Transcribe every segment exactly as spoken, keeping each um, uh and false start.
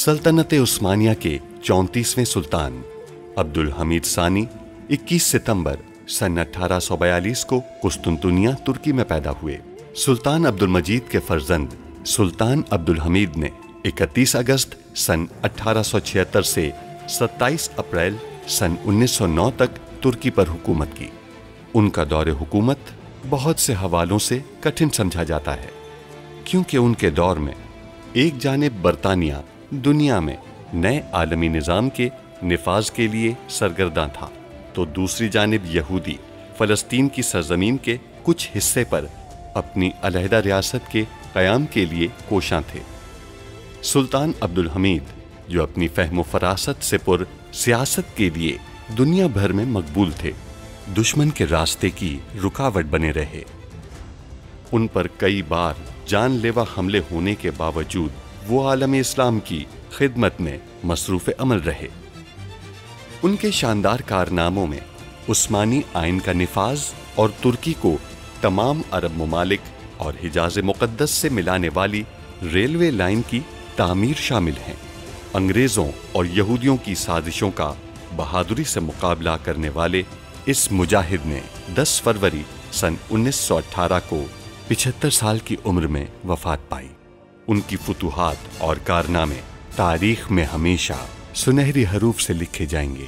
सल्तनत उस्मानिया के चौंतीसवें सुल्तान अब्दुल हमीद सानी इक्कीस सितंबर सन अठारह सौ बयालीस को कुस्तुनतुनिया तुर्की में पैदा हुए। सुल्तान अब्दुल मजीद के फर्जंद सुल्तान अब्दुल हमीद ने इकतीस अगस्त सन अठारह सौ छिहत्तर से सत्ताईस अप्रैल सन उन्नीस सौ नौ तक तुर्की पर हुकूमत की। उनका दौरे हुकूमत बहुत से हवालों से कठिन समझा जाता है, क्योंकि उनके दौर में एक जानिब बरतानिया दुनिया में नए आलमी निज़ाम के निफाज के लिए सरगर्दा था, तो दूसरी जानिब यहूदी फ़लस्तीन की सरजमीन के कुछ हिस्से पर अपनी अलहदा रियासत के क़याम के लिए कोशां थे। सुल्तान अब्दुल हमीद, जो अपनी फ़हम फ़रासत से पुर सियासत के लिए दुनिया भर में मकबूल थे, दुश्मन के रास्ते की रुकावट बने रहे। उन पर कई बार जानलेवा हमले होने के बावजूद वो आलम इस्लाम की खिदमत में मसरूफ़ अमल रहे। उनके शानदार कारनामों में उस्मानी आइन का निफाज और तुर्की को तमाम अरब ममालिक और हिजाज मुक़द्दस से मिलाने वाली रेलवे लाइन की तामीर शामिल हैं। अंग्रेज़ों और यहूदियों की साजिशों का बहादुरी से मुकाबला करने वाले इस मुजाहिद ने दस फरवरी सन उन्नीस सौ अठारह को पिछहत्तर साल की उम्र में वफात पाई। उनकी फुतूहात और कारनामे तारीख में हमेशा सुनहरी हरूफ से लिखे जाएंगे।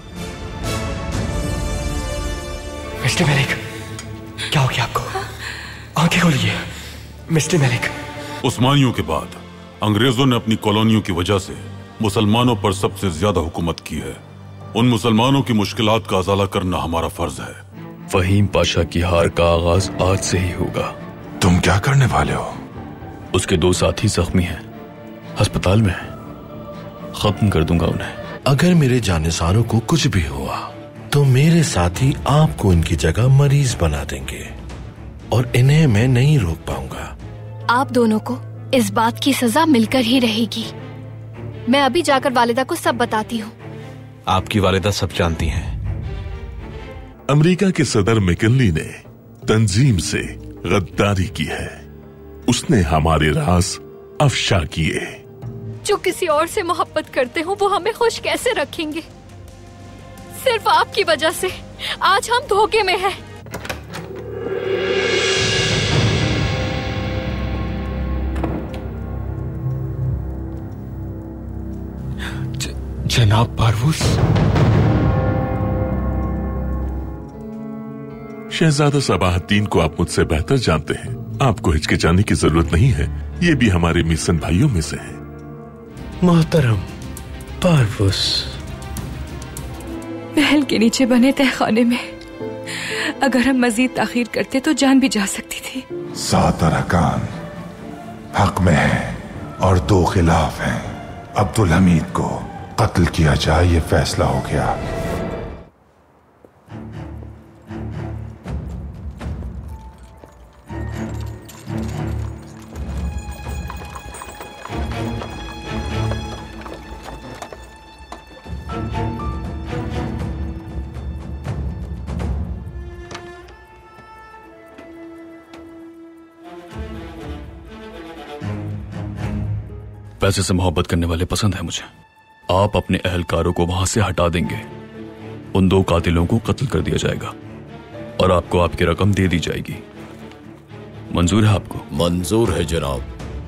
मिस्टर मलिक, क्या हो गया आपको? आंखें खोलिए मिस्टर मलिक। उस्मानियों के बाद अंग्रेजों ने अपनी कॉलोनियों की वजह से मुसलमानों पर सबसे ज्यादा हुकूमत की है। उन मुसलमानों की मुश्किलात का अजाला करना हमारा फर्ज है। फहीम पाशा की हार का आगाज आज से ही होगा। तुम क्या करने वाले हो? उसके दो साथी जख्मी हैं, अस्पताल में हैं। खत्म कर दूंगा उन्हें। अगर मेरे जानेसारों को कुछ भी हुआ तो मेरे साथी आपको इनकी जगह मरीज बना देंगे और इन्हें मैं नहीं रोक पाऊंगा। आप दोनों को इस बात की सजा मिलकर ही रहेगी। मैं अभी जाकर वालिदा को सब बताती हूँ। आपकी वालिदा सब जानती हैं। अमेरिका के सदर मैकिनली ने तंजीम से गद्दारी की है। उसने हमारे राज अफशा किए। जो किसी और से मोहब्बत करते हो वो हमें खुश कैसे रखेंगे? सिर्फ आपकी वजह से आज हम धोखे में हैं। ज, जनाब पारवूस। शहजादा सबाहद्दीन को आप मुझसे बेहतर जानते हैं। आपको हिचकिचाने की जरूरत नहीं है। ये भी हमारे मिशन भाइयों में से है। मोहतरम पारवूस, महल के नीचे बने तहखाने में अगर हम मजीद ताखीर करते तो जान भी जा सकती थी। सात अरकान हक में है और दो खिलाफ हैं। अब्दुल हमीद को कत्ल किया जाए, ये फैसला हो गया। पैसे से मोहब्बत करने वाले पसंद है मुझे। आप अपने अहलकारों को वहां से हटा देंगे। उन दो कातिलों को कत्ल कर दिया जाएगा और आपको आपकी रकम दे दी जाएगी। मंजूर है आपको? मंजूर है जनाब।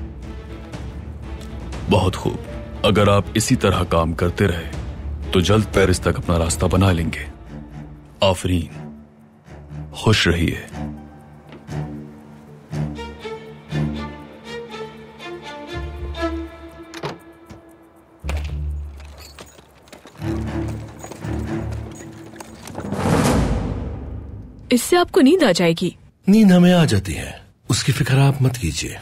बहुत खूब। अगर आप इसी तरह काम करते रहे तो जल्द पेरिस तक अपना रास्ता बना लेंगे। आफरीन, खुश रहिए। इससे आपको नींद आ जाएगी। नींद हमें आ जाती है, उसकी फिक्र आप मत कीजिए।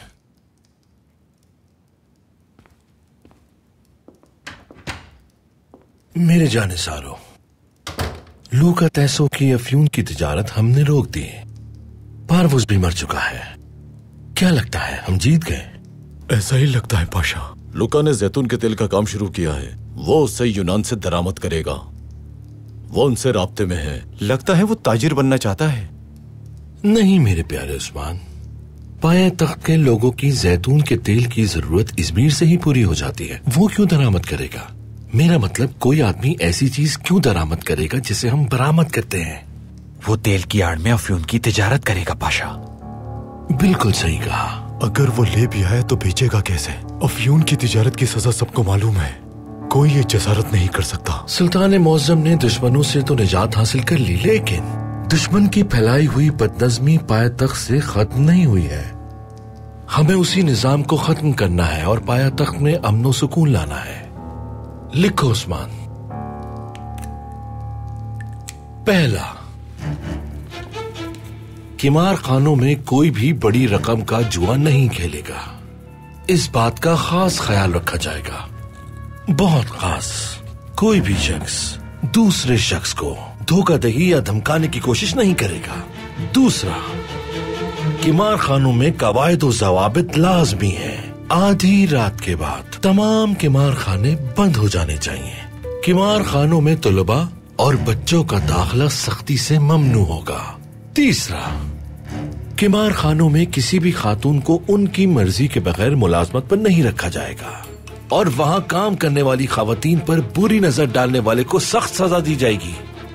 मेरे जानेसारों, लूका तैसो की अफ्यून की तिजारत हमने रोक दी। पारवूस भी मर चुका है। क्या लगता है हम जीत गए? ऐसा ही लगता है पाशा। लूका ने जैतून के तेल का काम शुरू किया है। वो उससे यूनान से दरामद करेगा। वो उनसे राब्ते में है। लगता है वो ताजिर बनना चाहता है। नहीं मेरे प्यारे उस्मान, पाया तख्त के लोगों की जैतून के तेल की जरूरत इजमीर से ही पूरी हो जाती है, वो क्यों दरामद करेगा? मेरा मतलब कोई आदमी ऐसी चीज क्यों दरामद करेगा जिसे हम बरामद करते हैं? वो तेल की आड़ में अफ्यून की तिजारत करेगा पाशा। बिल्कुल सही कहा। अगर वो ले भी आए तो बेचेगा कैसे? अफ्यून की तिजारत की सजा सबको मालूम है, कोई ये जसारत नहीं कर सकता। सुल्तान मौज़म ने दुश्मनों से तो निजात हासिल कर ली, लेकिन दुश्मन की फैलाई हुई बदनज़मी पाया तख्त से खत्म नहीं हुई है। हमें उसी निजाम को खत्म करना है और पाया तख्त में अमन सुकून लाना है। लिखो उस्मान। पहला, किमार खानों में कोई भी बड़ी रकम का जुआ नहीं खेलेगा। इस बात का खास ख्याल रखा जाएगा, बहुत खास। कोई भी शख्स दूसरे शख्स को धोखाधड़ी या धमकाने की कोशिश नहीं करेगा। दूसरा, किमार खानों में कवायद और ज़वाबित लाजमी है। आधी रात के बाद तमाम किमार खाने बंद हो जाने चाहिए। किमार खानों में तलबा और बच्चों का दाखिला सख्ती से ममनू होगा। तीसरा, किमार खानों में किसी भी खातून को उनकी मर्जी के बगैर मुलाजमत पर नहीं रखा जाएगा और वहां काम करने वाली खवातीन पर बुरी नजर डालने वाले को सख्त सजा दी जाएगी।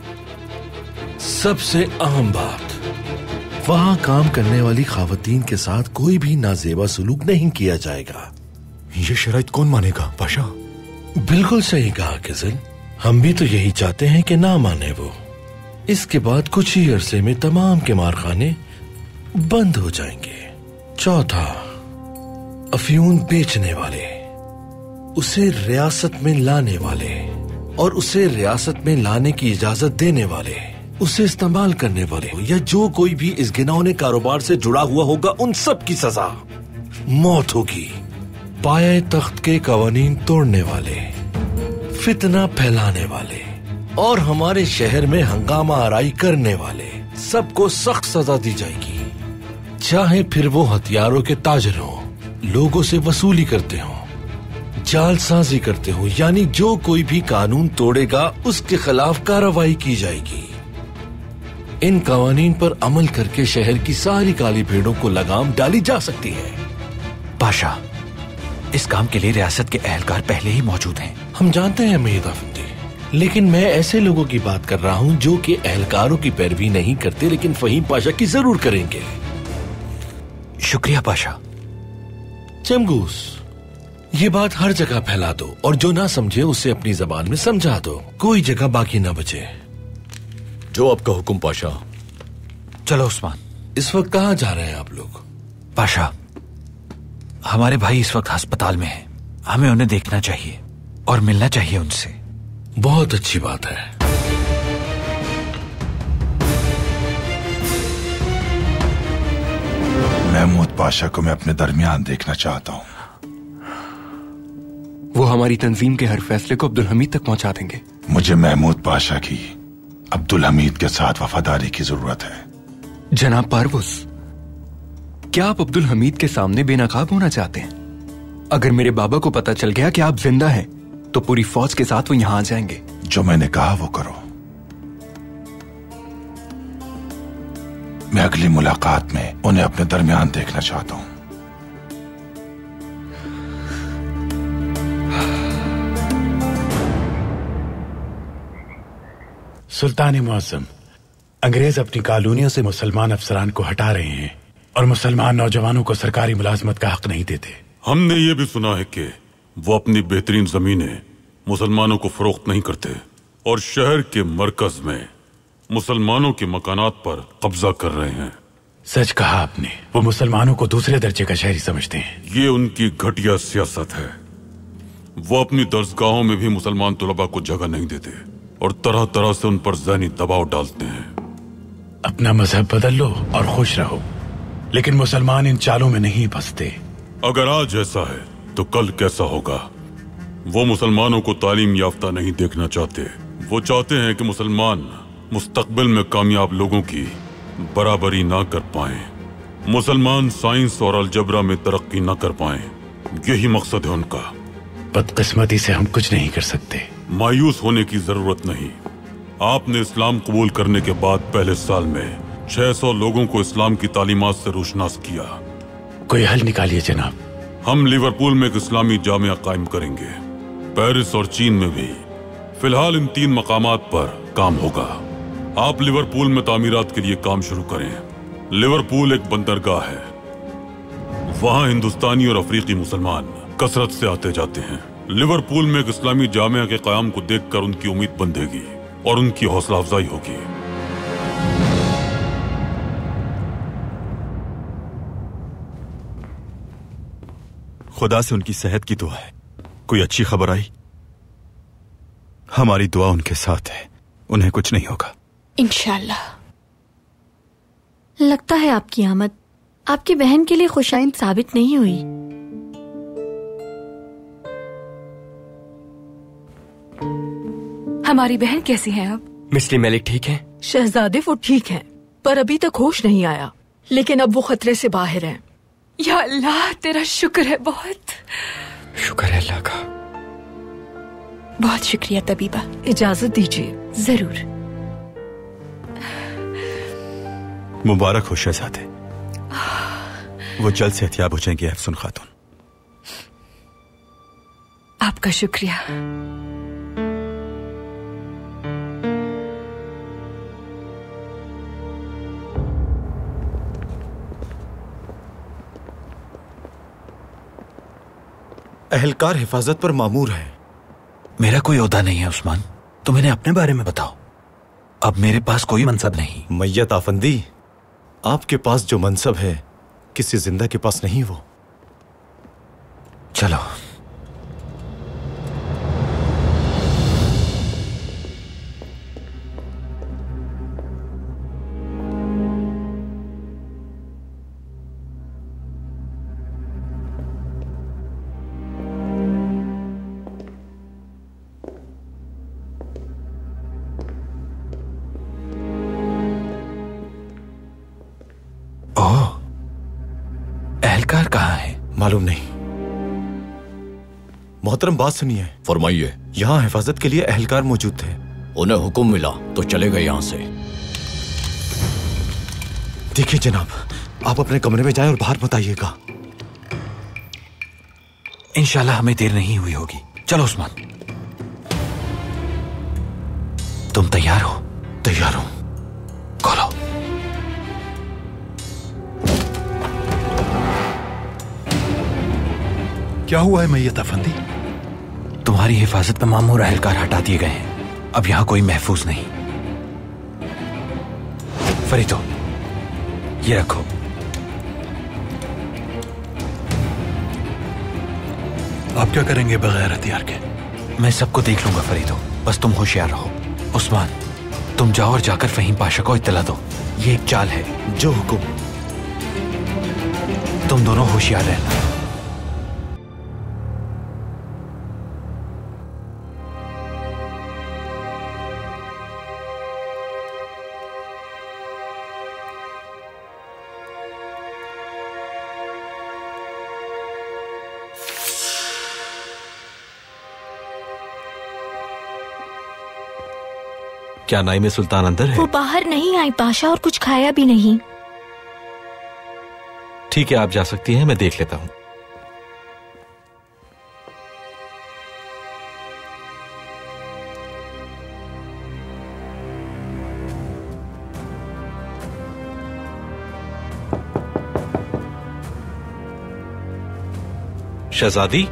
सबसे अहम बात, वहां काम करने वाली खवातीन के साथ कोई भी नाजेबा सलूक नहीं किया जाएगा। ये शराइत कौन मानेगा पाशा? बिल्कुल सही कहा किजल, हम भी तो यही चाहते हैं कि ना माने वो। इसके बाद कुछ ही अरसे में तमाम किमार खाने बंद हो जाएंगे। चौथा, अफ्यून बेचने वाले, उसे रियासत में लाने वाले और उसे रियासत में लाने की इजाजत देने वाले, उसे इस्तेमाल करने वाले या जो कोई भी इस घिनौने कारोबार से जुड़ा हुआ होगा, उन सब की सजा मौत होगी। पाये तख्त के कवानीन तोड़ने वाले, फितना फैलाने वाले और हमारे शहर में हंगामा आराई करने वाले, सबको सख्त सजा दी जाएगी। चाहे फिर वो हथियारों के ताजर हों, लोगों से वसूली करते हों, जालसाजी करते हो, यानी जो कोई भी कानून तोड़ेगा उसके खिलाफ कार्रवाई की जाएगी। इन कवानीन पर अमल करके शहर की सारी काली भेड़ों को लगाम डाली जा सकती है। पाशा, इस काम के लिए रियासत के एहलकार पहले ही मौजूद हैं। हम जानते हैं मीर अफंदी, लेकिन मैं ऐसे लोगों की बात कर रहा हूँ जो कि एहलकारों की पैरवी नहीं करते, लेकिन फहीम पाशा की जरूर करेंगे। शुक्रिया पाशा। चमगूस, ये बात हर जगह फैला दो और जो ना समझे उसे अपनी जबान में समझा दो, कोई जगह बाकी ना बचे। जो आपका हुक्म पाशा। चलो उस्मान। इस वक्त कहाँ जा रहे हैं आप लोग? पाशा, हमारे भाई इस वक्त अस्पताल में हैं, हमें उन्हें देखना चाहिए और मिलना चाहिए उनसे। बहुत अच्छी बात है। महमूद पाशा को मैं अपने दरमियान देखना चाहता हूँ। वो हमारी तंजीम के हर फैसले को अब्दुल हमीद तक पहुंचा देंगे। मुझे महमूद पाशा की अब्दुल हमीद के साथ वफादारी की जरूरत है। जनाब पारवुस, क्या आप अब्दुल हमीद के सामने बेनकाब होना चाहते हैं? अगर मेरे बाबा को पता चल गया कि आप जिंदा हैं, तो पूरी फौज के साथ वो यहाँ आ जाएंगे। जो मैंने कहा वो करो। मैं अगली मुलाकात में उन्हें अपने दरमियान देखना चाहता हूँ। सुल्तान मुअज्जम, अंग्रेज अपनी कॉलोनियों से मुसलमान अफसरान को हटा रहे हैं और मुसलमान नौजवानों को सरकारी मुलाजमत का हक नहीं देते। हमने ये भी सुना है कि वो अपनी बेहतरीन जमीनें मुसलमानों को फरोख्त नहीं करते और शहर के मरकज में मुसलमानों के मकानात पर कब्जा कर रहे हैं। सच कहा आपने, वो मुसलमानों को दूसरे दर्जे का शहरी समझते हैं। ये उनकी घटिया सियासत है। वो अपनी दर्जगाहों में भी मुसलमान तलबा को जगह नहीं देते और तरह तरह से उन पर ज़हनी दबाव डालते हैं। अपना मजहब बदल लो और खुश रहो, लेकिन मुसलमान इन चालों में नहीं फंसते। अगर आज ऐसा है तो कल कैसा होगा? वो मुसलमानों को तालीम याफ्ता नहीं देखना चाहते। वो चाहते हैं कि मुसलमान मुस्तकबिल में कामयाब लोगों की बराबरी ना कर पाएं, मुसलमान साइंस और अलजबरा में तरक्की ना कर पाएं। यही मकसद है उनका। बदकिस्मती से हम कुछ नहीं कर सकते। मायूस होने की जरूरत नहीं। आपने इस्लाम कबूल करने के बाद पहले साल में छह सौ लोगों को इस्लाम की तालीमात से रोशनास किया। कोई हल निकालिए जनाब। हम लिवरपूल में एक इस्लामी जामिया कायम करेंगे, पेरिस और चीन में भी। फिलहाल इन तीन मकामात पर काम होगा। आप लिवरपूल में तामीरात के लिए काम शुरू करें। लिवरपूल एक बंदरगाह है, वहां हिंदुस्तानी और अफ्रीकी मुसलमान कसरत से आते जाते हैं। लिवरपूल में एक इस्लामी जामिया के क़याम को देखकर उनकी उम्मीद बंधेगी और उनकी हौसला अफजाई होगी। खुदा से उनकी सेहत की दुआ है। कोई अच्छी खबर आई? हमारी दुआ उनके साथ है, उन्हें कुछ नहीं होगा इंशाल्लाह। लगता है आपकी आमद आपकी बहन के लिए खुशाइंद साबित नहीं हुई। हमारी बहन कैसी है अब? मिस्टर मलिक ठीक है? शहजादे वो ठीक हैं, पर अभी तक होश नहीं आया, लेकिन अब वो खतरे से बाहर हैं। या अल्लाह, तेरा शुक्र है, बहुत शुक्र है अल्लाह का। बहुत शुक्रिया तबीबा। इजाजत दीजिए। जरूर। मुबारक हो शहजादे, वो जल्द सेहतियाब हो जाएंगे अफसुन खातून। आपका शुक्रिया। अहलकार हिफाजत पर मामूर है। मेरा कोई ओहदा नहीं है उस्मान, तुम इन्हें अपने बारे में बताओ। अब मेरे पास कोई मनसब नहीं। मैयत आफंदी, आपके पास जो मनसब है किसी जिंदा के पास नहीं। वो चलो। एहलकार कहाँ है? मालूम नहीं। मोहतरम बात सुनिए। फरमाइए। यहाँ हिफाजत के लिए एहलकार मौजूद थे। उन्हें हुक्म मिला तो चले गए यहाँ से। देखिए जनाब, आप अपने कमरे में जाएं और बाहर मत आइएगा। इंशाल्लाह हमें देर नहीं हुई होगी। चलो उस्मान। तुम तैयार हो? तैयार हो। खोलो। क्या हुआ है मैयत अफंदी? तुम्हारी हिफाजत में मामूर एहलकार हटा दिए गए हैं। अब यहां कोई महफूज नहीं। फरीदो, ये रखो। आप क्या करेंगे बगैर हथियार के? मैं सबको देख लूंगा फरीदो, बस तुम होशियार रहो। उस्मान, तुम जाओ और जाकर फहीम पाशा को इत्तला दो। ये एक चाल है। जो हुक्म। तुम दोनों होशियार रहना। क्या नाइमे सुल्तान अंदर है? वो बाहर नहीं आई पाशा, और कुछ खाया भी नहीं। ठीक है, आप जा सकती हैं, मैं देख लेता हूं। शहजादी,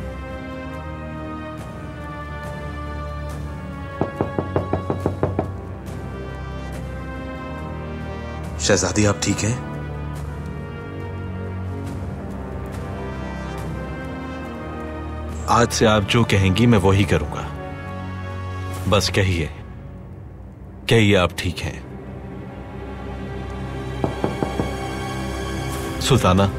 शहजादी आप ठीक हैं? आज से आप जो कहेंगी मैं वही करूंगा। बस कहिए, कहिए आप ठीक हैं। सुल्ताना,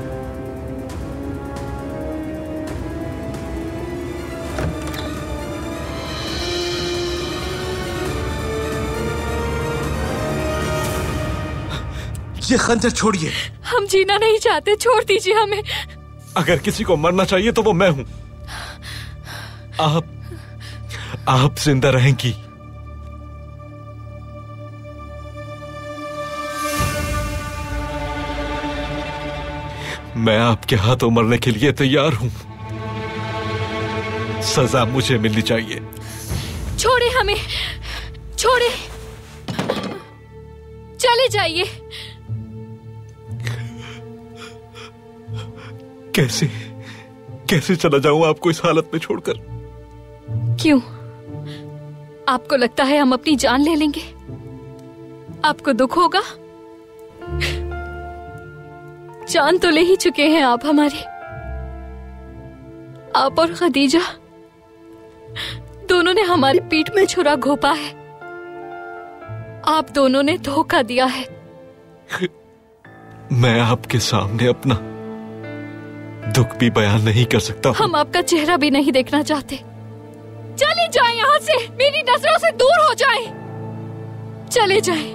ये खंजर छोड़िए। हम जीना नहीं चाहते, छोड़ दीजिए हमें। अगर किसी को मरना चाहिए तो वो मैं हूं। आप आप जिंदा रहेंगी। मैं आपके हाथों मरने के लिए तैयार हूं। सजा मुझे मिलनी चाहिए। छोड़े हमें, छोड़े, चले जाइए। कैसे कैसे चला जाऊं आपको इस हालत में छोड़कर? क्यों? आपको लगता है हम अपनी जान ले लेंगे? आपको दुख होगा? जान तो ले ही चुके हैं आप हमारी। आप और खदीजा दोनों ने हमारी पीठ में छुरा घोंपा है। आप दोनों ने धोखा दिया है। मैं आपके सामने अपना दुख भी बयान नहीं कर सकता। हम आपका चेहरा भी नहीं देखना चाहते। चले जाएं यहाँ से, मेरी नजरों से दूर हो जाएं। चले जाएं,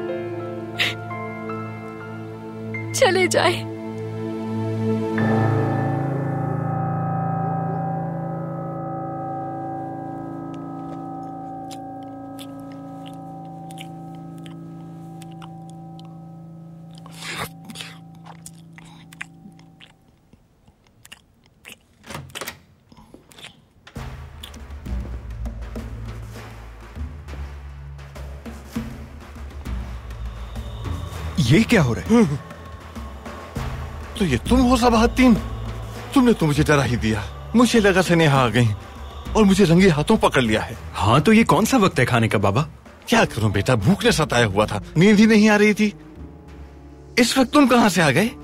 चले जाएं। ये क्या हो रहा है? तो ये तुम हो सबाहतीन? तुमने तो मुझे डरा ही दिया। मुझे लगा स्नेहा आ गई और मुझे रंगे हाथों पकड़ लिया है। हाँ तो ये कौन सा वक्त है खाने का बाबा? क्या करूं बेटा, भूख ने सताया हुआ था, नींद ही नहीं आ रही थी। इस वक्त तुम कहां से आ गए?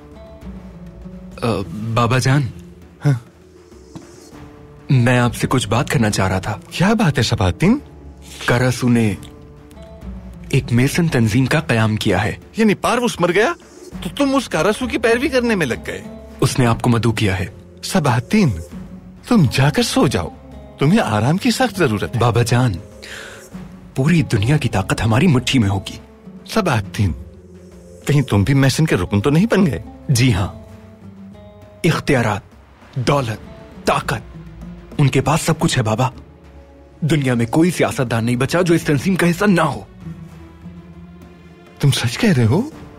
बाबा जान, हाँ? मैं आपसे कुछ बात करना चाह रहा था। क्या बात है सबाहतीन? करासू ने एक मेसन तंजीम का कयाम किया है। यानी पारवुस मर गया तो तुम उस करासू की पैरवी करने में लग गए। उसने आपको मदऊ किया है। सबाहतीन, तुम जाकर सो जाओ, तुम्हें आराम की सख्त जरूरत है। बाबा जान, पूरी दुनिया की ताकत हमारी मुट्ठी में होगी। सबाहतीन, कहीं तुम भी मैसन के रुकन तो नहीं बन गए? जी हाँ, इख्तियारात, दौलत, ताकत, उनके पास सब कुछ है बाबा। दुनिया में कोई सियासतदान नहीं बचा जो इस तंजीम का हिस्सा ना हो। तुम सच कह रहे हो?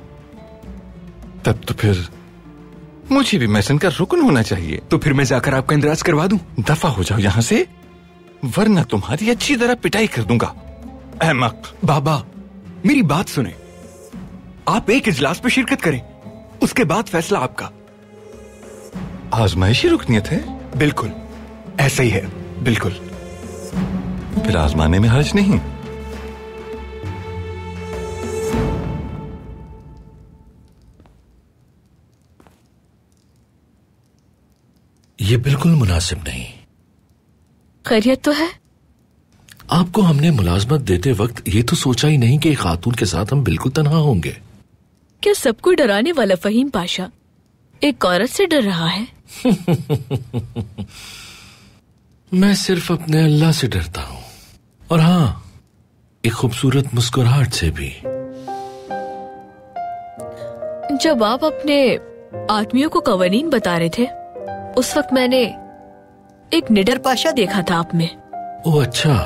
तब तो फिर मुझे भी मैसन का रुकन होना चाहिए। तो फिर मैं जाकर आपका इंदराज करवा दूं? दफा हो जाओ यहाँ से, वरना तुम्हारी अच्छी तरह पिटाई कर दूंगा। अहमक। बाबा, मेरी बात सुने। आप एक इजलास पे शिरकत करें, उसके बाद फैसला आपका। आजमाइशी रुकनीयत है? बिल्कुल ऐसा ही है, बिल्कुल। फिर आजमाने में हर्ज नहीं। ये बिल्कुल मुनासिब नहीं। खैरियत तो है? आपको हमने मुलाजमत देते वक्त ये तो सोचा ही नहीं कि एक खातून के साथ हम बिल्कुल तन्हा होंगे। क्या सबको डराने वाला फहीम पाशा एक औरत से डर रहा है? मैं सिर्फ अपने अल्लाह से डरता हूँ, और हाँ, एक खूबसूरत मुस्कुराहट से भी। जब आप अपने आदमियों को कवानीन बता रहे थे, उस वक्त मैंने एक निडर पाशा देखा था आप में। ओह अच्छा।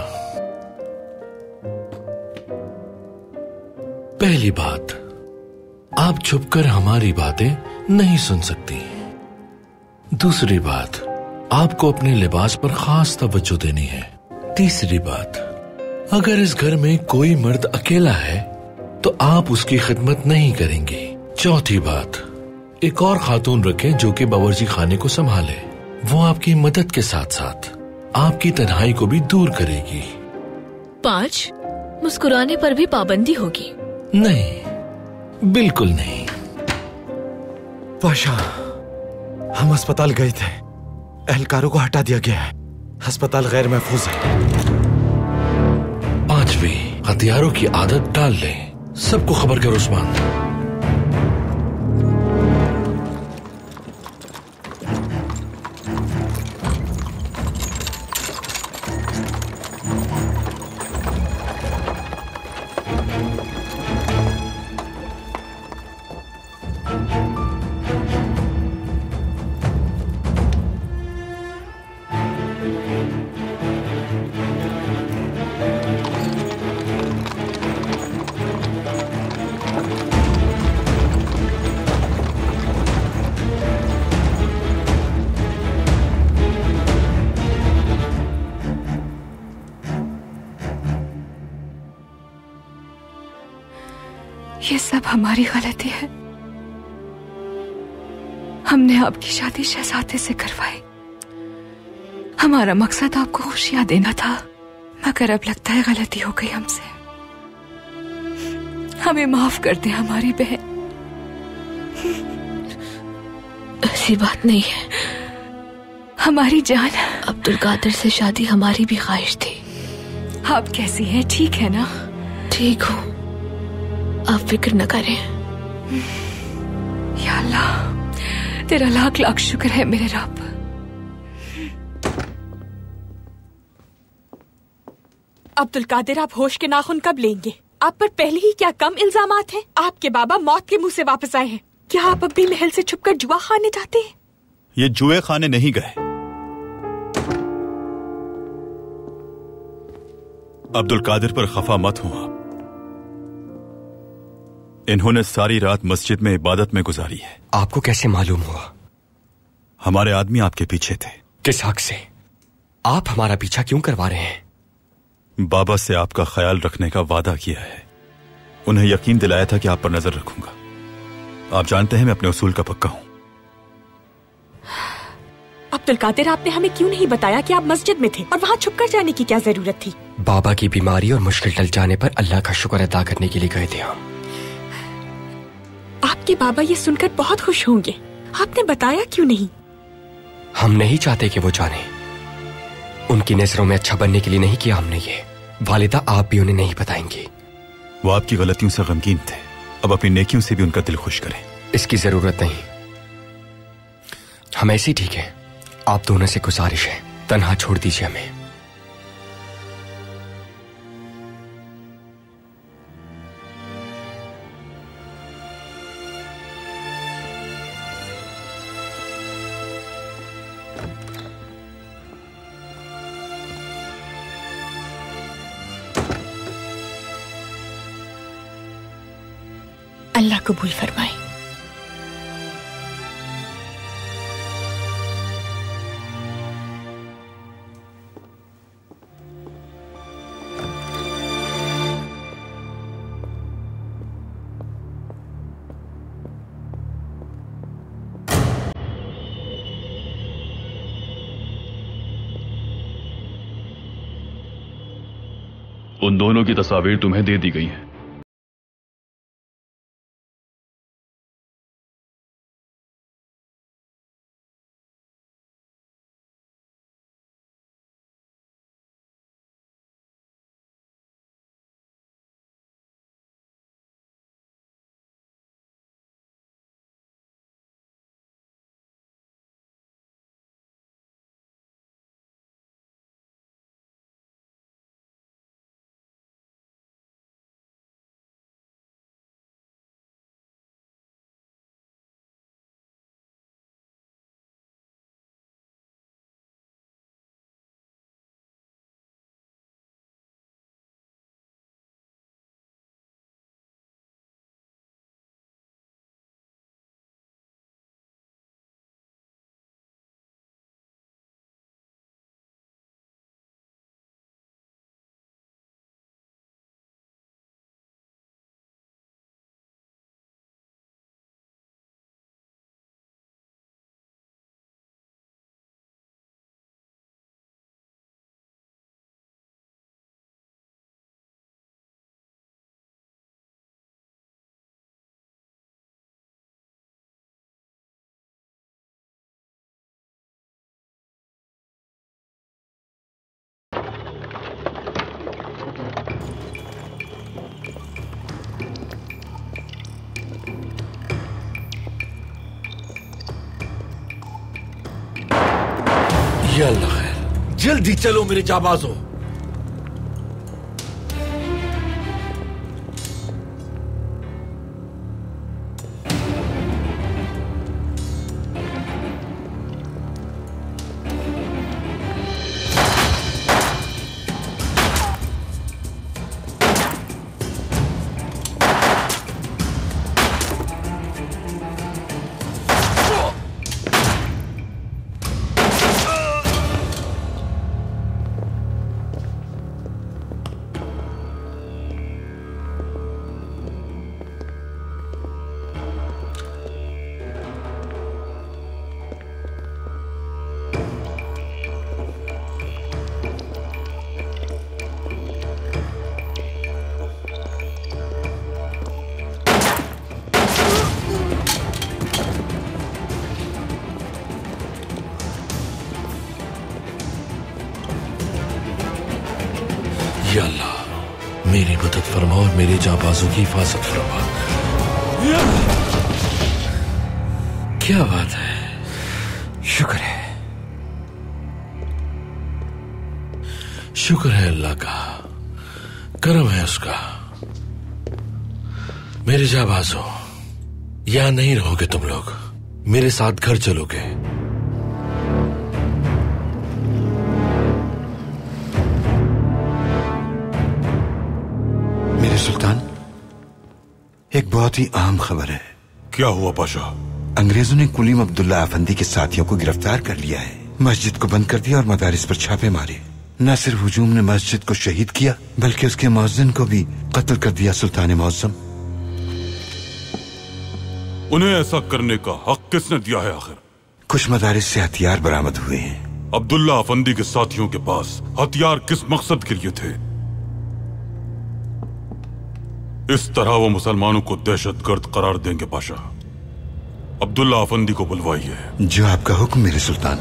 पहली बात, आप छुपकर हमारी बातें नहीं सुन सकती। दूसरी बात, आपको अपने लिबास पर खास तवज्जो देनी है। तीसरी बात, अगर इस घर में कोई मर्द अकेला है तो आप उसकी खिदमत नहीं करेंगी। चौथी बात, एक और खातून रखें जो कि बावर्ची खाने को संभाले। वो आपकी मदद के साथ साथ आपकी तन्हाई को भी दूर करेगी। पांच, मुस्कुराने पर भी पाबंदी होगी। नहीं, बिल्कुल नहीं। पाशा, हम अस्पताल गए थे, एहलकारों को हटा दिया गया है, अस्पताल गैर महफूज है। पांचवी, हथियारों की आदत डाल लें। सबको खबर करो उस्मान। ये सब हमारी गलती है। हमने आपकी शादी शहजादे से करवाई। हमारा मकसद आपको खुशियां देना था, मगर अब लगता है गलती हो गई हमसे। हमें माफ कर दे हमारी बहन। ऐसी बात नहीं है हमारी जान। अब्दुल कादिर से शादी हमारी भी ख्वाहिश थी। आप कैसी हैं? ठीक है ना? ठीक हूँ, आप फिक्र न करें। या अल्लाह, तेरा लाख लाख शुक्र है मेरे रब। अब्दुल कादिर, आप होश के नाखून कब लेंगे? आप पर पहले ही क्या कम इल्जामात हैं? आपके बाबा मौत के मुंह से वापस आए हैं। क्या आप अब भी महल से छुपकर जुआ खाने जाते हैं? ये जुए खाने नहीं गए। अब्दुल कादिर पर खफा मत हो आप। इन्होंने सारी रात मस्जिद में इबादत में गुजारी है। आपको कैसे मालूम हुआ? हमारे आदमी आपके पीछे थे। किस हक से? आप हमारा पीछा क्यों करवा रहे हैं? बाबा से आपका ख्याल रखने का वादा किया है। उन्हें यकीन दिलाया था कि आप पर नजर रखूंगा। आप जानते हैं मैं अपने उसूल का पक्का हूं। अब्दुल कादिर, आपने हमें क्यों नहीं बताया कि आप मस्जिद में थे और वहाँ छुपकर जाने की क्या जरूरत थी? बाबा की बीमारी और मुश्किल टल जाने पर अल्लाह का शुक्र अदा करने के लिए गए थे हम। आपके बाबा ये सुनकर बहुत खुश होंगे। आपने बताया क्यों नहीं? हम नहीं चाहते कि वो जाने। उनकी नजरों में अच्छा बनने के लिए नहीं किया हमने ये। वालिदा, आप भी उन्हें नहीं बताएंगी। वो आपकी गलतियों से गमगीन थे। अब अपनी नेकियों से भी उनका दिल खुश करें। इसकी जरूरत नहीं, हम ऐसे ठीक है। आप दोनों से गुजारिश है, तन्हा छोड़ दीजिए हमें। अल्लाह कबूल फरमाए। उन दोनों की तस्वीर तुम्हें दे दी गई है। या अल्लाह खैर, जल्दी चलो मेरे जाबाजों। मेरे जाबाजों की हिफाजत फरमा। क्या बात है, शुक्र है, शुक्र है अल्लाह का, करम है उसका। मेरे जाबाजों, यहां नहीं रहोगे तुम लोग, मेरे साथ घर चलोगे। मेरे सुल्तान, एक बहुत ही अहम खबर है। क्या हुआ पाशा? अंग्रेजों ने कुलीम अब्दुल्ला अफंदी के साथियों को गिरफ्तार कर लिया है, मस्जिद को बंद कर दिया और मदारिस पर छापे मारे। न सिर्फ हुजूम ने मस्जिद को शहीद किया, बल्कि उसके मुअज्जिन को भी कत्ल कर दिया। सुल्तान मुअज्जम, उन्हें ऐसा करने का हक किसने दिया है आखिर? कुछ मदारिस से हथियार बरामद हुए हैं। अब्दुल्ला अफंदी के साथियों के पास हथियार किस मकसद के लिए थे? इस तरह वो मुसलमानों को दहशतगर्द करार देंगे पाशा। अब्दुल्ला अफंदी को बुलवाइए। जो आपका हुक्म मेरे सुल्तान।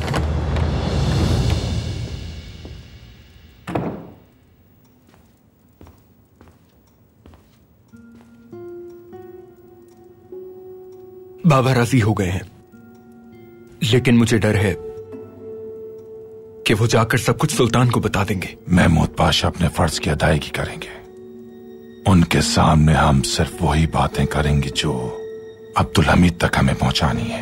बाबा राजी हो गए हैं, लेकिन मुझे डर है कि वो जाकर सब कुछ सुल्तान को बता देंगे। महमूद पाशा अपने फर्ज की अदायगी करेंगे। उनके सामने हम सिर्फ वही बातें करेंगे जो अब्दुल हमीद तक हमें पहुंचानी है।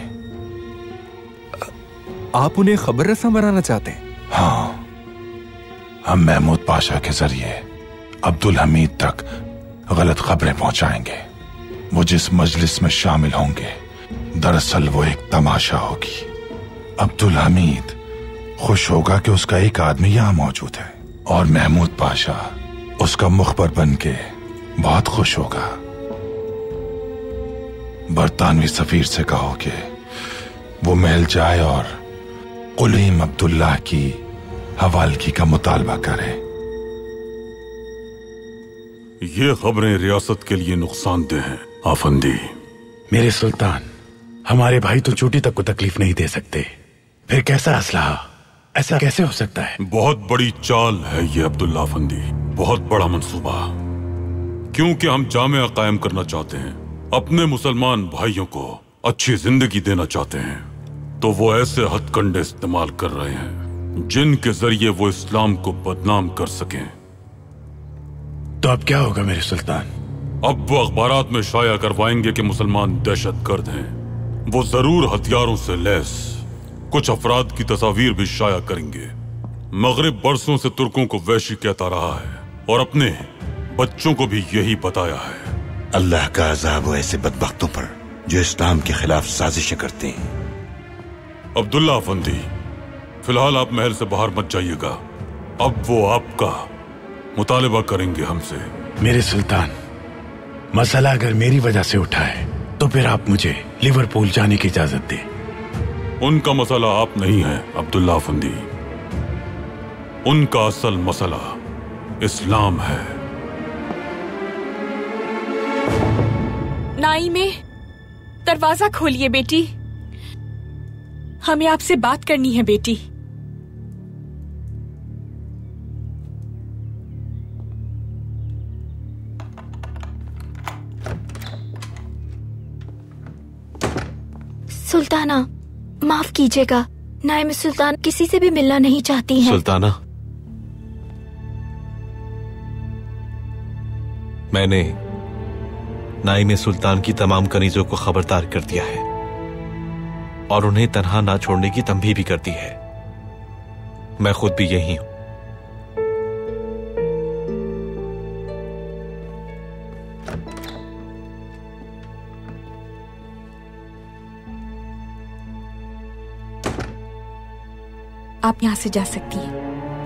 आप उन्हें खबर रसा बनाना चाहते हैं? हाँ, हम महमूद पाशा के जरिए अब्दुल हमीद तक गलत खबरें पहुंचाएंगे। वो जिस मजलिस में शामिल होंगे, दरअसल वो एक तमाशा होगी। अब्दुल हमीद खुश होगा कि उसका एक आदमी यहां मौजूद है, और महमूद पाशा उसका मुखबर बन के बहुत खुश होगा। बरतानवी सफीर से कहो कि वो महल जाए और कुलीम अब्दुल्ला की हवालगी का मुतालबा करे। ये खबरें रियासत के लिए नुकसानदेह हैं आफंदी। मेरे सुल्तान, हमारे भाई तो चोटी तक को तकलीफ नहीं दे सकते, फिर कैसा असलहा? ऐसा कैसे हो सकता है? बहुत बड़ी चाल है ये अब्दुल्ला अफंदी, बहुत बड़ा मंसूबा। क्योंकि हम जामिया कायम करना चाहते हैं, अपने मुसलमान भाइयों को अच्छी जिंदगी देना चाहते हैं, तो वो ऐसे हथकंडे इस्तेमाल कर रहे हैं जिनके जरिए वो इस्लाम को बदनाम कर सकें। तो अब क्या होगा मेरे सुल्तान? अब वो अखबारात में शाया करवाएंगे कि मुसलमान दहशतगर्द हैं। वो जरूर हथियारों से लैस कुछ अफराद की तस्वीर भी शाया करेंगे। मगरिब बरसों से तुर्कों को वैशी कहता रहा है और अपने बच्चों को भी यही बताया है। अल्लाह का अज़ाब हो ऐसे बदबख्तों पर जो इस्लाम के खिलाफ साजिशें करते हैं। अब्दुल्ला अफंदी, फिलहाल आप महल से बाहर मत जाइएगा। अब वो आपका मुतालिबा करेंगे हमसे। मेरे सुल्तान, मसला अगर मेरी वजह से उठा है तो फिर आप मुझे लिवरपूल जाने की इजाजत दें। उनका मसला आप नहीं है अब्दुल्ला अफंदी, उनका असल मसला इस्लाम है। नाइमे, दरवाजा खोलिए बेटी, हमें आपसे बात करनी है बेटी। सुल्ताना, माफ कीजिएगा, नाइम सुल्तान किसी से भी मिलना नहीं चाहती हैं। सुल्ताना, मैंने नाइम सुल्तान की तमाम कनीजों को खबरदार कर दिया है और उन्हें तन्हा ना छोड़ने की तंबीह भी कर दी है। मैं खुद भी यही हूं। आप यहां से जा सकती हैं।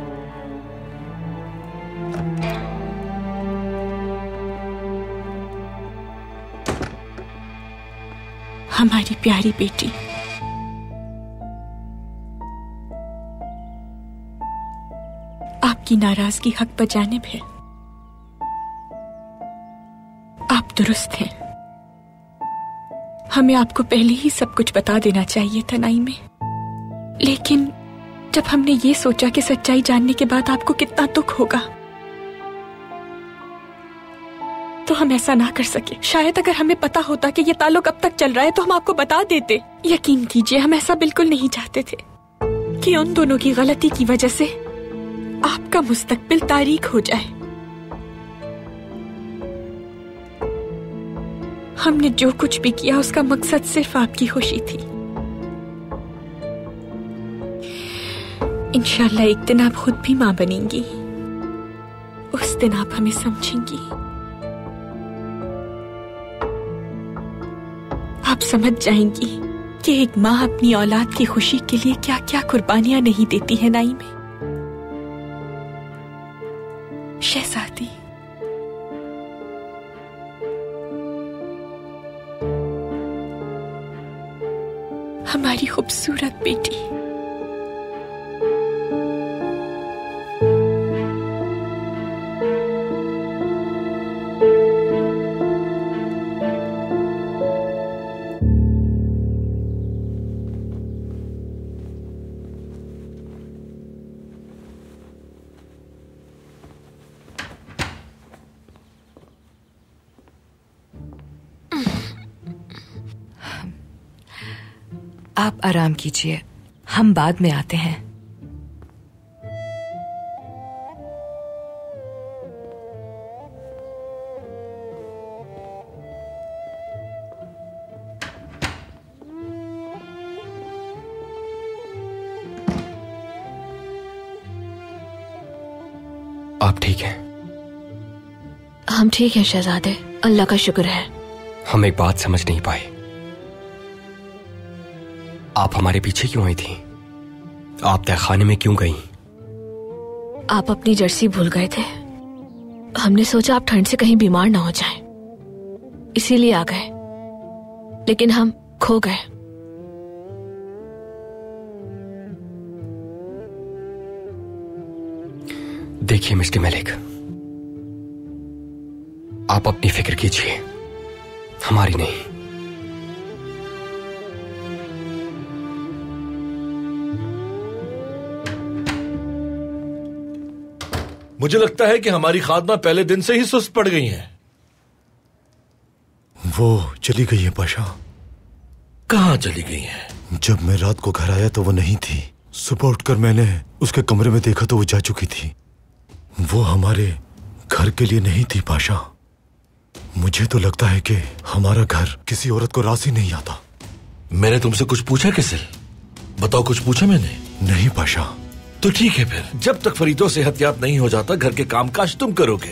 हमारी प्यारी बेटी, आपकी नाराजगी हक पर जानिब है। आप दुरुस्त हैं। हमें आपको पहले ही सब कुछ बता देना चाहिए था नाइमे, लेकिन जब हमने ये सोचा कि सच्चाई जानने के बाद आपको कितना दुख होगा, तो हम ऐसा ना कर सके। शायद अगर हमें पता होता कि ये ताल्लुक अब तक चल रहा है तो हम आपको बता देते। यकीन कीजिए हम ऐसा बिल्कुल नहीं चाहते थे कि उन दोनों की गलती की वजह से आपका मुस्तकबिल तारीक हो जाए। हमने जो कुछ भी किया उसका मकसद सिर्फ आपकी खुशी थी। इंशाल्लाह एक दिन आप खुद भी माँ बनेंगी, उस दिन आप हमें समझेंगी। आप समझ जाएंगी कि एक माँ अपनी औलाद की खुशी के लिए क्या क्या कुर्बानियां नहीं देती है। नाई में शहजादी, हमारी खूबसूरत बेटी। आप आराम कीजिए, हम बाद में आते हैं। आप ठीक हैं? हम ठीक हैं शहजादे, अल्लाह का शुक्र है। हम एक बात समझ नहीं पाए, आप हमारे पीछे क्यों आई थी? आप तहखाने में क्यों गई? आप अपनी जर्सी भूल गए थे। हमने सोचा आप ठंड से कहीं बीमार ना हो जाएं, इसीलिए आ गए, लेकिन हम खो गए। देखिए मिस्टर मलिक, आप अपनी फिक्र कीजिए, हमारी नहीं। मुझे लगता है कि हमारी खादमा पहले दिन से ही सुस्त पड़ गई हैं। वो चली गई है पाशा। कहाँ चली गई हैं? जब मैं रात को घर आया तो वो नहीं थी। सुबह उठकर मैंने उसके कमरे में देखा तो वो जा चुकी थी। वो हमारे घर के लिए नहीं थी पाशा। मुझे तो लगता है कि हमारा घर किसी औरत को रास ही नहीं आता। मैंने तुमसे कुछ पूछा किसिल? बताओ, कुछ पूछा मैंने? नहीं पाशा। तो ठीक है, फिर जब तक फरीदो सेहतयाब नहीं हो जाता घर के कामकाज तुम करोगे।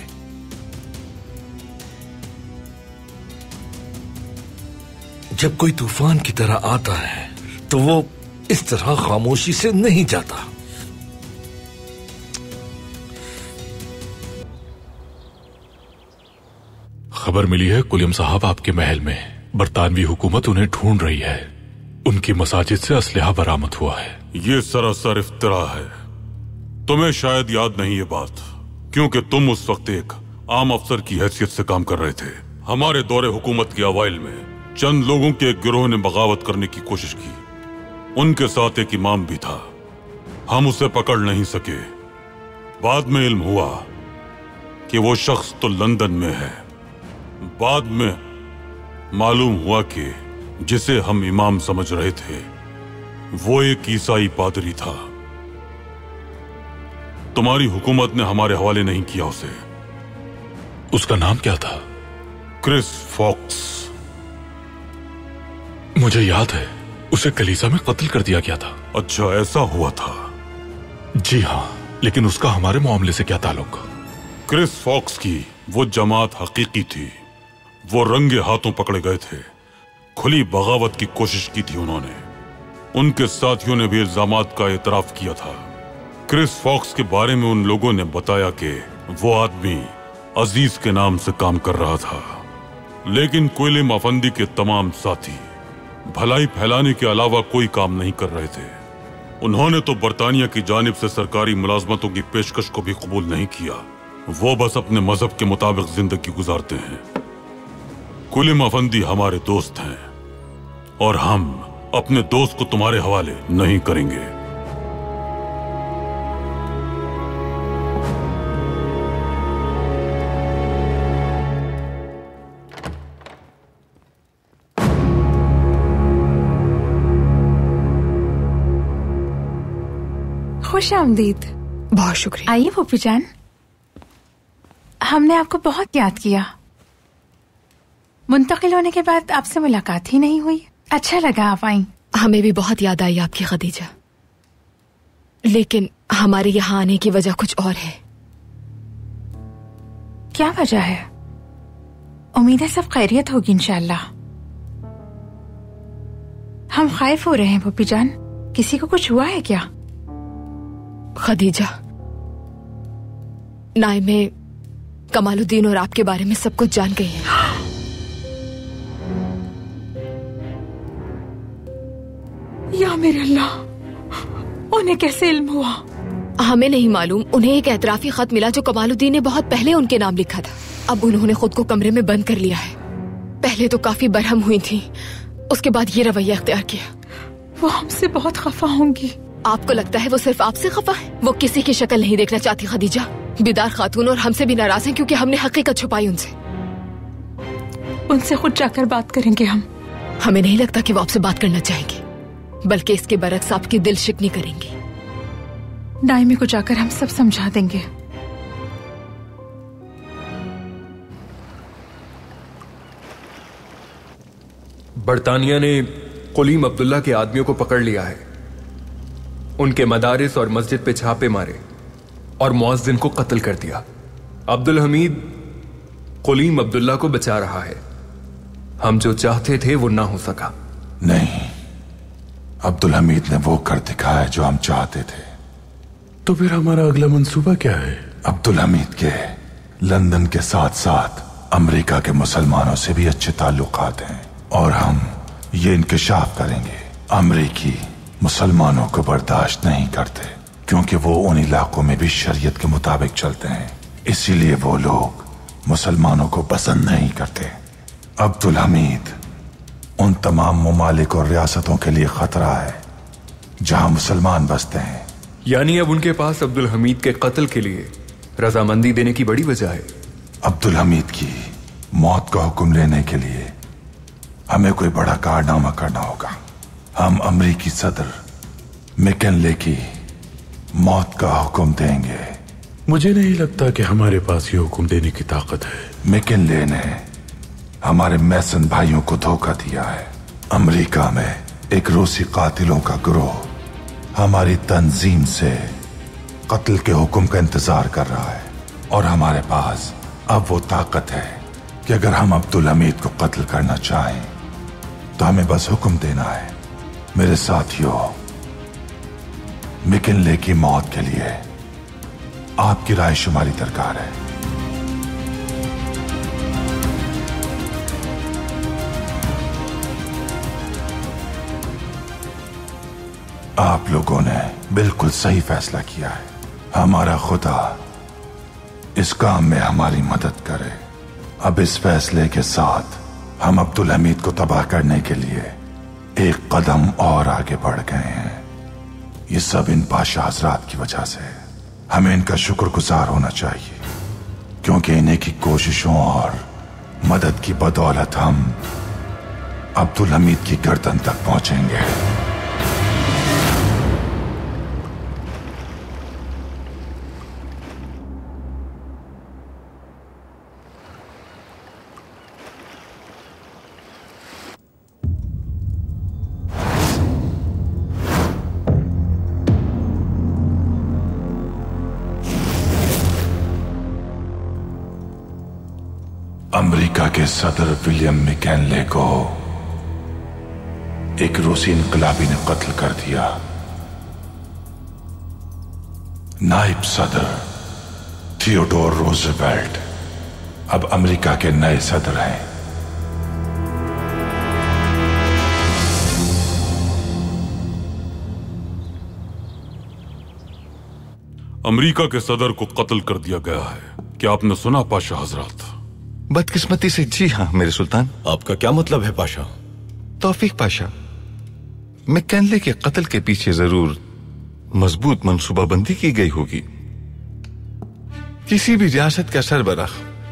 जब कोई तूफान की तरह आता है तो वो इस तरह खामोशी से नहीं जाता। खबर मिली है कुलियम साहब आपके महल में बरतानवी हुकूमत उन्हें ढूंढ रही है। उनकी मसाजिद से असलहा बरामद हुआ है। ये सरासर इफ्तरा है। तुम्हें शायद याद नहीं ये बात, क्योंकि तुम उस वक्त एक आम अफसर की हैसियत से काम कर रहे थे। हमारे दौरे हुकूमत के अवाइल में चंद लोगों के एक गिरोह ने बगावत करने की कोशिश की। उनके साथ एक इमाम भी था। हम उसे पकड़ नहीं सके। बाद में इल्म हुआ कि वो शख्स तो लंदन में है। बाद में मालूम हुआ कि जिसे हम इमाम समझ रहे थे वो एक ईसाई पादरी था। तुम्हारी हुकूमत ने हमारे हवाले नहीं किया उसे। उसका नाम क्या था? Chris Fox. मुझे याद है, उसे कलीसा में कत्ल कर दिया गया था। अच्छा, ऐसा हुआ था? जी हाँ, लेकिन उसका हमारे मामले से क्या ताल्लुक? क्रिस फॉक्स की वो जमात हकीकी थी। वो रंगे हाथों पकड़े गए थे। खुली बगावत की कोशिश की थी उन्होंने। उनके साथियों ने भी इल्जामात का एतराफ किया था। क्रिस फॉक्स के बारे में उन लोगों ने बताया कि वो आदमी अजीज के नाम से काम कर रहा था, लेकिन कुलिम अफंदी के तमाम साथी भलाई फैलाने के अलावा कोई काम नहीं कर रहे थे। उन्होंने तो बरतानिया की जानिब से सरकारी मुलाजमतों की पेशकश को भी कबूल नहीं किया। वो बस अपने मजहब के मुताबिक जिंदगी गुजारते हैं। कुलिम अफंदी हमारे दोस्त हैं और हम अपने दोस्त को तुम्हारे हवाले नहीं करेंगे। खुश आमदीद। बहुत शुक्रिया। आइए फूफी जान, हमने आपको बहुत याद किया। मुंतकिल होने के बाद आपसे मुलाकात ही नहीं हुई। अच्छा लगा आप आई। हमें भी बहुत याद आई आपकी खदीजा, लेकिन हमारे यहाँ आने की वजह कुछ और है। क्या वजह है? उम्मीद है सब खैरियत होगी इंशाल्लाह। हम खैफ हो रहे हैं फूफी जान, किसी को कुछ हुआ है क्या? खदीजा, नाइमे कमालुद्दीन और आपके बारे में सब कुछ जान गई है। या मेरे अल्लाह, उन्हें कैसे इल्म हुआ? हमें नहीं मालूम। उन्हें एक एतराफी खत मिला जो कमालुद्दीन ने बहुत पहले उनके नाम लिखा था। अब उन्होंने खुद को कमरे में बंद कर लिया है। पहले तो काफी बरहम हुई थी, उसके बाद ये रवैया अख्तियार किया। वो हमसे बहुत खफा होंगी। आपको लगता है वो सिर्फ आपसे खफा है? वो किसी की शक्ल नहीं देखना चाहती खदीजा। बिदार खातून और हमसे भी नाराज हैं क्योंकि हमने हकीकत छुपाई उनसे। उनसे खुद जाकर बात करेंगे हम। हमें नहीं लगता कि वो आपसे बात करना चाहेंगे, बल्कि इसके बरक्स आपकी दिल शिकनी करेंगी। नाइमे को जाकर हम सब समझा देंगे। बरतानिया ने कुलीम अब्दुल्ला के आदमियों को पकड़ लिया है। उनके मदारिस और मस्जिद पे छापे मारे और मुअज्जिन को कत्ल कर दिया। अब्दुल हमीद कुलीम अब्दुल्ला को बचा रहा है। हम जो चाहते थे वो ना हो सका। नहीं, अब्दुल हमीद ने वो कर दिखाया जो हम चाहते थे। तो फिर हमारा अगला मंसूबा क्या है? अब्दुल हमीद के लंदन के साथ साथ अमेरिका के मुसलमानों से भी अच्छे ताल्लुकात हैं और हम ये इंकशाफ करेंगे। अमेरिकी मुसलमानों को बर्दाश्त नहीं करते क्योंकि वो उन इलाकों में भी शरीयत के मुताबिक चलते हैं, इसीलिए वो लोग मुसलमानों को पसंद नहीं करते। अब्दुल हमीद उन तमाम ममालिक और रियासतों के लिए खतरा है जहां मुसलमान बसते हैं। यानी अब उनके पास अब्दुल हमीद के कत्ल के लिए रजामंदी देने की बड़ी वजह है। अब्दुल हमीद की मौत का हुक्म लेने के लिए हमें कोई बड़ा कारनामा करना होगा। हम अमरीकी सदर मैकिनले की मौत का हुक्म देंगे। मुझे नहीं लगता कि हमारे पास ये हुक्म देने की ताकत है। मैकिनले ने हमारे मैसन भाइयों को धोखा दिया है। अमेरिका में एक रूसी कातिलों का गिरोह हमारी तंजीम से कत्ल के हुक्म का इंतजार कर रहा है और हमारे पास अब वो ताकत है कि अगर हम अब्दुल हमीद को कत्ल करना चाहें तो हमें बस हुक्म देना है। मेरे साथियों, मैकिनले की मौत के लिए आपकी राय शुमारी दरकार है। आप लोगों ने बिल्कुल सही फैसला किया है। हमारा खुदा इस काम में हमारी मदद करे। अब इस फैसले के साथ हम अब्दुल हमीद को तबाह करने के लिए एक कदम और आगे बढ़ गए हैं। ये सब इन पाशा हजरात की वजह से। हमें इनका शुक्रगुजार होना चाहिए क्योंकि इन्हीं की कोशिशों और मदद की बदौलत हम अब्दुल हमीद की गर्दन तक पहुंचेंगे। अमेरिका के सदर विलियम मैकिनले को एक रूसी इनकलाबी ने कत्ल कर दिया। नायब सदर थियोडोर रूजवेल्ट अब अमेरिका के नए सदर हैं। अमेरिका के सदर को कत्ल कर दिया गया है। क्या आपने सुना पाशा हजरात? बदकिस्मती से जी हाँ मेरे सुल्तान। आपका क्या मतलब है पाशा? तौफीक पाशा, मैकिनले के कत्ल के पीछे जरूर मजबूत मंसूबाबंदी की गई होगी। किसी भी रियासत का सरबराह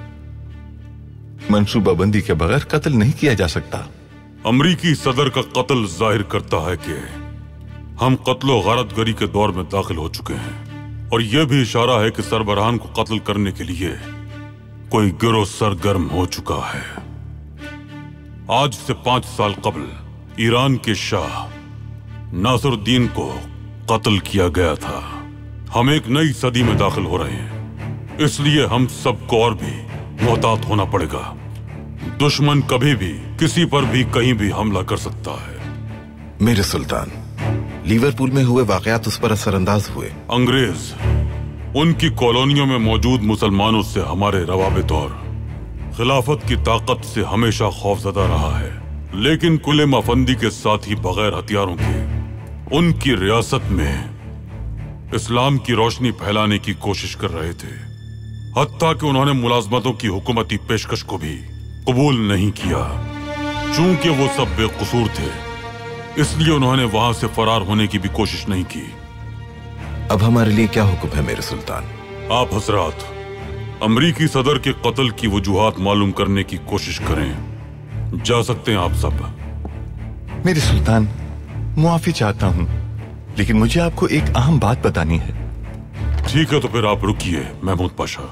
मंसूबाबंदी के बगैर कत्ल नहीं किया जा सकता। अमरीकी सदर का कत्ल जाहिर करता है कि हम कत्लो गारतगरी के दौर में दाखिल हो चुके हैं और यह भी इशारा है कि सरबराहान को कत्ल करने के लिए कोई गिरोह सरगर्म हो चुका है। आज से पांच साल कबल ईरान के शाह नासरुद्दीन को कत्ल किया गया था। हम एक नई सदी में दाखिल हो रहे हैं, इसलिए हम सबको और भी मोहतात होना पड़ेगा। दुश्मन कभी भी किसी पर भी कहीं भी हमला कर सकता है। मेरे सुल्तान, लिवरपूल में हुए वाकयात उस पर असरअंदाज हुए। अंग्रेज उनकी कॉलोनियों में मौजूद मुसलमानों से हमारे रवाबित और खिलाफत की ताकत से हमेशा खौफजदा रहा है, लेकिन कुलीम अफंदी के साथ ही बगैर हथियारों के उनकी रियासत में इस्लाम की रोशनी फैलाने की कोशिश कर रहे थे। हत्ता कि उन्होंने मुलाजमतों की हुकूमती पेशकश को भी कबूल नहीं किया। चूंकि वो सब बेकसूर थे, इसलिए उन्होंने वहां से फरार होने की भी कोशिश नहीं की। अब हमारे लिए क्या हुक्म है मेरे सुल्तान? आप हजरात अमरीकी सदर के कत्ल की वजूहात मालूम करने की कोशिश करें। जा सकते हैं आप सब। मेरे सुल्तान, मुआफी चाहता हूं, लेकिन मुझे आपको एक अहम बात बतानी है। ठीक है, तो फिर आप रुकिए महमूद पाशा।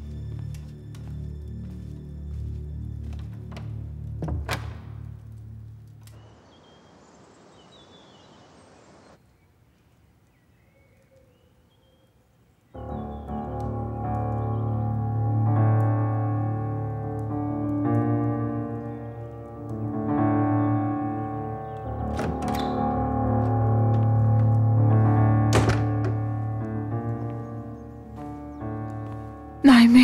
नाइमे,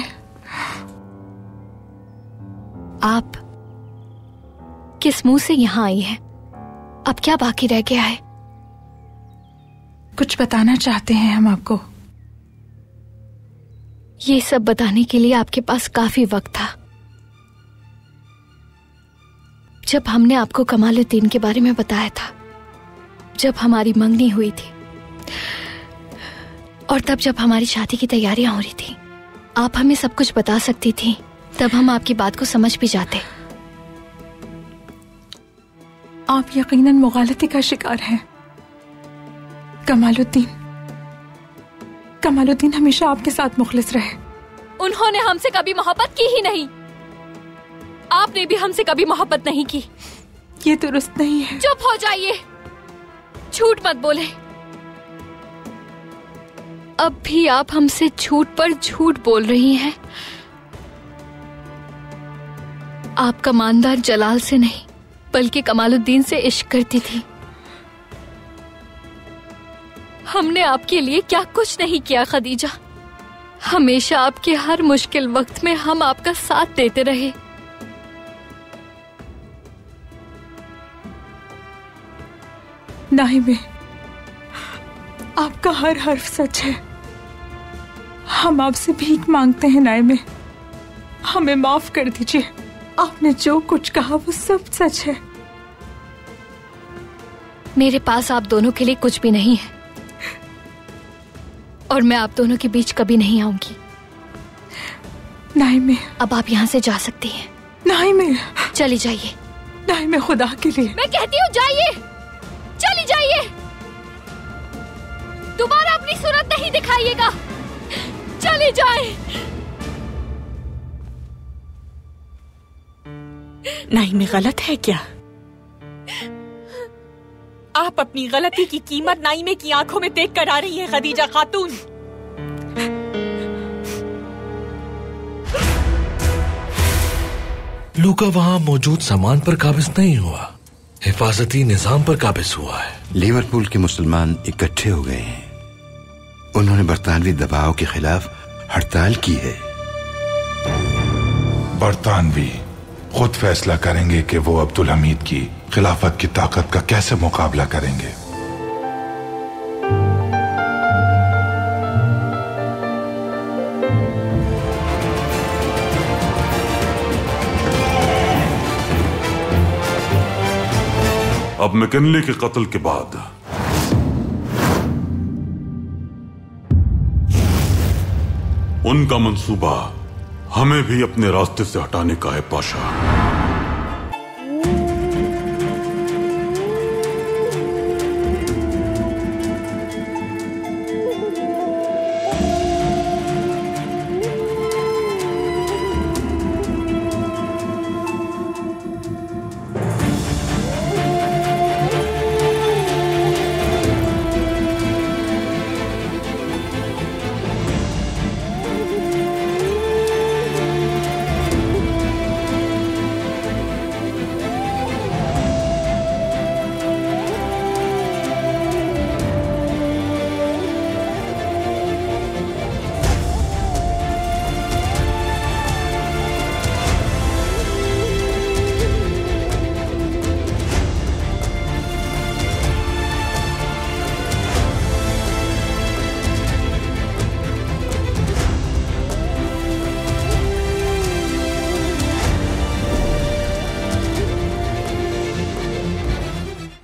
आप किस मुंह से यहाँ आई हैं? अब क्या बाकी रह गया है? कुछ बताना चाहते हैं हम आपको। ये सब बताने के लिए आपके पास काफी वक्त था। जब हमने आपको कमालुद्दीन के बारे में बताया था, जब हमारी मंगनी हुई थी और तब जब हमारी शादी की तैयारियां हो रही थी, आप हमें सब कुछ बता सकती थी। तब हम आपकी बात को समझ भी जाते। आप यकीनन मुगालती का शिकार हैं। कमालुद्दीन कमालुद्दीन हमेशा आपके साथ मुखलिस रहे। उन्होंने हमसे कभी मोहब्बत की ही नहीं। आपने भी हमसे कभी मोहब्बत नहीं की। ये दुरुस्त नहीं है। चुप हो जाइए, झूठ मत बोले। अब भी आप हमसे झूठ पर झूठ बोल रही हैं। आप कमानदार जलाल से नहीं बल्कि कमालुद्दीन से इश्क करती थी। हमने आपके लिए क्या कुछ नहीं किया खदीजा। हमेशा आपके हर मुश्किल वक्त में हम आपका साथ देते रहे। नाहिमे, आपका हर हर्फ सच है। हम आपसे भीख मांगते हैं नाइमे, हमें माफ कर दीजिए। आपने जो कुछ कहा वो सब सच है। मेरे पास आप दोनों के लिए कुछ भी नहीं है और मैं आप दोनों के बीच कभी नहीं आऊंगी। नाइमे, अब आप यहाँ से जा सकती हैं। नाइमे, चली जाइए। नाइमे, खुदा के लिए मैं कहती हूँ जाइए, चली जाइए। दोबारा अपनी सूरत नहीं दिखाइएगा। चली जाए। नाइमे, गलत है क्या? आप अपनी गलती की कीमत नाइमे की आंखों में देख कर आ रही है खदीजा खातून। लूका वहां मौजूद सामान पर काबिज नहीं हुआ, हिफाजती निजाम पर काबिज हुआ है। लिवरपूल के मुसलमान इकट्ठे हो गए हैं। उन्होंने बरतानवी दबाव के खिलाफ हड़ताल की है। बरतानवी खुद फैसला करेंगे कि वो अब्दुल हमीद की खिलाफत की ताकत का कैसे मुकाबला करेंगे। अब मैकिनले के कत्ल के बाद उनका मंसूबा हमें भी अपने रास्ते से हटाने का है पाशा।